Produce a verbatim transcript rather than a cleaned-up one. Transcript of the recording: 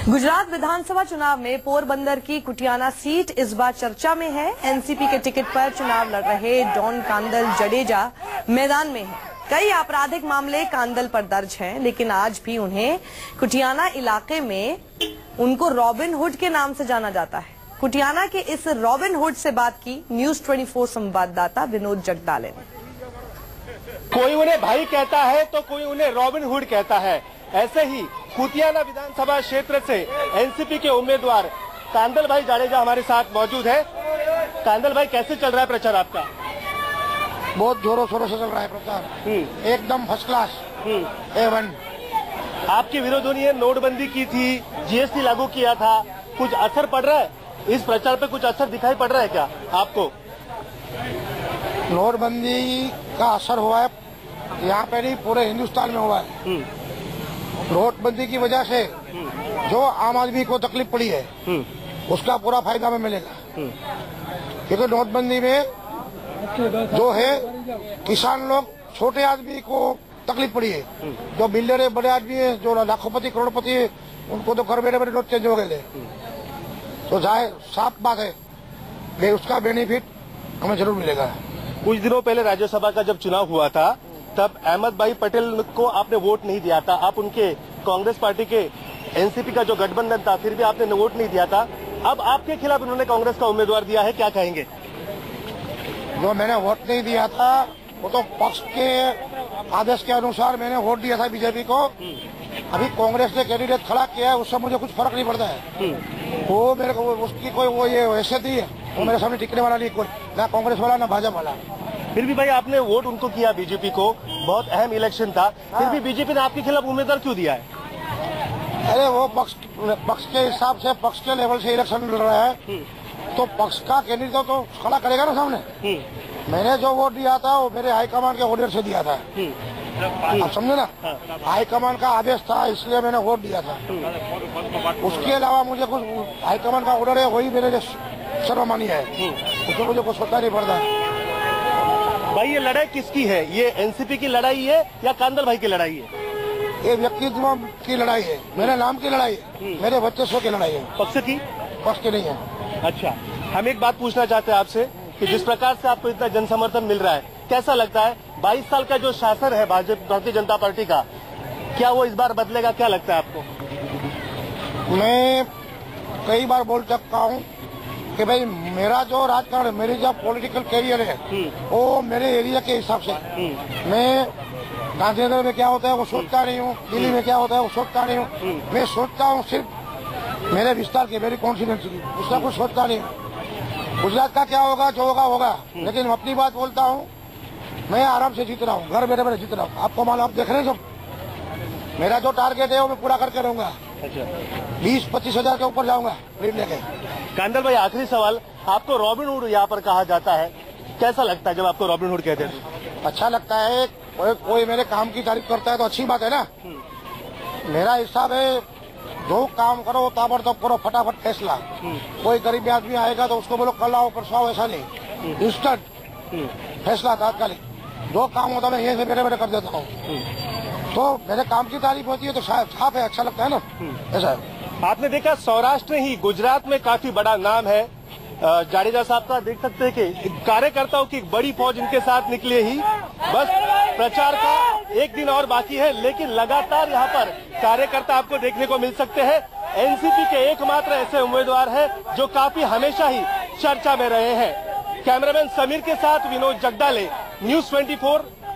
गुजरात विधानसभा चुनाव में पोरबंदर की कुटियाना सीट इस बार चर्चा में है। एनसीपी के टिकट पर चुनाव लड़ रहे डॉन कांदल जडेजा मैदान में हैं। कई आपराधिक मामले कांदल पर दर्ज हैं, लेकिन आज भी उन्हें कुटियाना इलाके में उनको रॉबिन हुड के नाम से जाना जाता है। कुटियाना के इस रॉबिन हुड से बात की न्यूज चौबीस संवाददाता विनोद जगदाले ने। कोई उन्हें भाई कहता है तो कोई उन्हें रॉबिन हुड कहता है। ऐसे ही कुटियाना विधानसभा क्षेत्र से एनसीपी के उम्मीदवार कांदल भाई जडेजा हमारे साथ मौजूद है। कांदल भाई, कैसे चल रहा है प्रचार आपका? बहुत जोरों शोरों से चल रहा है प्रचार, एकदम फर्स्ट क्लास ए वन। आपके विरोधियों ने नोटबंदी की थी, जीएसटी लागू किया था, कुछ असर पड़ रहा है? इस प्रचार पे कुछ असर दिखाई पड़ रहा है क्या आपको? नोटबंदी का असर हुआ है, यहाँ पे नहीं पूरे हिंदुस्तान में हुआ है। नोटबंदी की वजह से जो आम आदमी को तकलीफ पड़ी है उसका पूरा फायदा में मिलेगा, क्योंकि नोटबंदी में जो है किसान लोग, छोटे आदमी को तकलीफ पड़ी है। जो बिल्डर है, बड़े आदमी है, जो लाखोपति करोड़पति है, उनको तो घर बैठे बैठे नोट चेंज हो गए। तो जाए साफ बात है, उसका बेनिफिट हमें जरूर मिलेगा। कुछ दिनों पहले राज्यसभा का जब चुनाव हुआ था तब अहमद भाई पटेल को आपने वोट नहीं दिया था। आप उनके कांग्रेस पार्टी के एनसीपी का जो गठबंधन था, फिर भी आपने वोट नहीं दिया था। अब आपके खिलाफ उन्होंने कांग्रेस का उम्मीदवार दिया है, क्या कहेंगे? जो मैंने वोट नहीं दिया था वो तो पक्ष के आदेश के अनुसार मैंने वोट दिया था बीजेपी को। अभी कांग्रेस ने कैंडिडेट खड़ा किया है, उससे मुझे कुछ फर्क नहीं पड़ता है। वो मेरे को उसकी कोई वो ये वैसे थी, वो मेरे सामने टिकने वाला नहीं, कोई ना कांग्रेस वाला ना भाजपा वाला। फिर भी भाई आपने वोट उनको किया, बीजेपी को। बहुत अहम इलेक्शन था, फिर भी बीजेपी ने आपके खिलाफ उम्मीदवार क्यों दिया है? अरे वो पक्ष पक्ष के हिसाब से, पक्ष के लेवल से इलेक्शन लड़ रहा है, तो पक्ष का कैंडिडेट तो खड़ा करेगा ना सामने। मैंने जो वोट दिया था वो मेरे हाईकमान के ऑर्डर से दिया था, आप समझे ना। हाईकमान का आदेश था, इसलिए मैंने वोट दिया था। उसके अलावा मुझे कुछ हाईकमान का ऑर्डर है, वही मेरे लिए सर्वमान्य है, उसमें मुझे कुछ सोचना नहीं पड़ता। भाई ये लड़ाई किसकी है? ये एनसीपी की लड़ाई है या कांदल भाई की लड़ाई है? ये व्यक्तित्व की लड़ाई है, मेरे नाम की लड़ाई है, मेरे वर्चस्व की लड़ाई है, पक्ष की पक्ष की नहीं है। अच्छा, हम एक बात पूछना चाहते हैं आपसे कि जिस प्रकार से आपको इतना जन समर्थन मिल रहा है, कैसा लगता है? बाईस साल का जो शासन है भाजपा भारतीय जनता पार्टी का, क्या वो इस बार बदलेगा? क्या लगता है आपको? मैं कई बार बोल चुका हूँ कि भाई मेरा जो राजकारण, मेरी जो पॉलिटिकल कैरियर है वो मेरे एरिया के हिसाब से, मैं गांधीनगर में क्या होता है वो सोचता नहीं हूँ, दिल्ली में क्या होता है वो सोचता नहीं हूँ। मैं सोचता हूँ सिर्फ मेरे विस्तार की, मेरी कॉन्फिडेंस की, उसका कुछ सोचता नहीं हूँ। गुजरात का क्या होगा, जो होगा होगा, लेकिन अपनी बात बोलता हूँ। मैं आराम से जीत रहा हूँ, घर बैठे बैठे जीत रहा हूँ। आपको मालूम, आप देख रहे हैं सब, मेरा जो टारगेट है वो मैं पूरा करके रहूंगा। अच्छा, बीस पच्चीस हजार के ऊपर जाऊंगा लीड लेके। कांदल भाई, आखिरी सवाल, आपको रॉबिन हुड यहाँ पर कहा जाता है, कैसा लगता है जब आपको रॉबिन हुड कहते हैं? अच्छा लगता है, कोई, कोई मेरे काम की तारीफ करता है तो अच्छी बात है ना। मेरा हिसाब है, जो काम करो ताबड़तोड़ करो, फटाफट फैसला। कोई गरीब आदमी आएगा तो उसको बोलो कल आओ परसों आओ, ऐसा नहीं, इंस्टेंट फैसला तात्कालिक। जो काम होता है यहीं से मेरे मेरे कर देता हूँ, तो मेरे काम की तारीफ होती है तो साफ है, अच्छा लगता है ना, ऐसा है। आपने देखा सौराष्ट्र ही गुजरात में काफी बड़ा नाम है जडेजा साहब का। देख सकते हैं कि कार्यकर्ताओं की एक बड़ी फौज इनके साथ निकले ही, बस प्रचार का एक दिन और बाकी है, लेकिन लगातार यहाँ पर कार्यकर्ता आपको देखने को मिल सकते हैं। एनसीपी के एकमात्र ऐसे उम्मीदवार है जो काफी हमेशा ही चर्चा में रहे हैं। कैमरामैन समीर के साथ विनोद जगदाले, न्यूज चौबीस